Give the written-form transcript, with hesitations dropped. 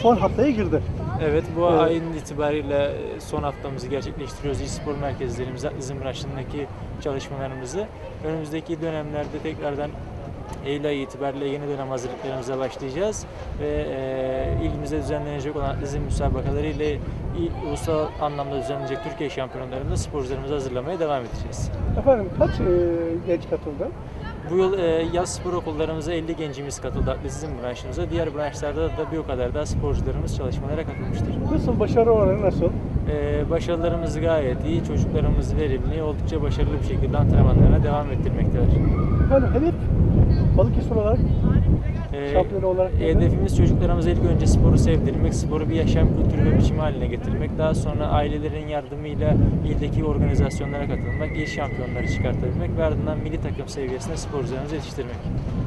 son haftaya girdi. Evet, bu ayın itibariyle son haftamızı gerçekleştiriyoruz. İspor merkezlerimizde Zımraşlı'ndaki çalışmalarımızı. Önümüzdeki dönemlerde tekrardan Eylül ayı itibariyle yeni dönem hazırlıklarımıza başlayacağız ve ilimizde düzenlenecek olan atletizm müsabakaları ile ulusal anlamda düzenlenecek Türkiye şampiyonlarında sporcularımızı hazırlamaya devam edeceğiz. Efendim kaç genç katıldı? Bu yıl yaz spor okullarımıza 50 gencimiz katıldı atletizm branşımıza. Diğer branşlarda da bir o kadar daha sporcularımız çalışmalara katılmıştır. Nasıl, başarı oranı nasıl? Başarılarımız gayet iyi, çocuklarımız verimli, oldukça başarılı bir şekilde antrenmanlarına devam ettirmekteler. Efendim hedef Balıkesir olarak, şampiyon olarak nedir? Hedefimiz çocuklarımıza ilk önce sporu sevdirmek, sporu bir yaşam kültürü ve biçimi haline getirmek, daha sonra ailelerin yardımıyla ildeki organizasyonlara katılmak, il şampiyonları çıkartabilmek ve ardından milli takım seviyesinde sporcularımızı yetiştirmek.